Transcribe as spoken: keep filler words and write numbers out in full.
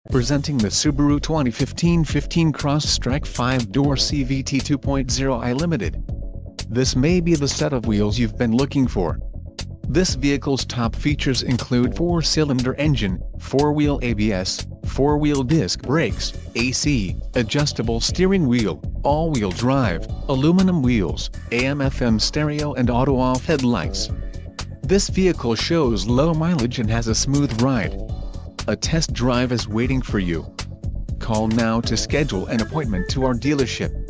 Presenting the Subaru twenty fifteen fifteen Crosstrek five door C V T two point oh i Limited. This may be the set of wheels you've been looking for. This vehicle's top features include four-cylinder engine, four-wheel A B S, four-wheel disc brakes, A C, adjustable steering wheel, all-wheel drive, aluminum wheels, A M F M stereo and auto-off headlights. This vehicle shows low mileage and has a smooth ride. A test drive is waiting for you. Call now to schedule an appointment to our dealership.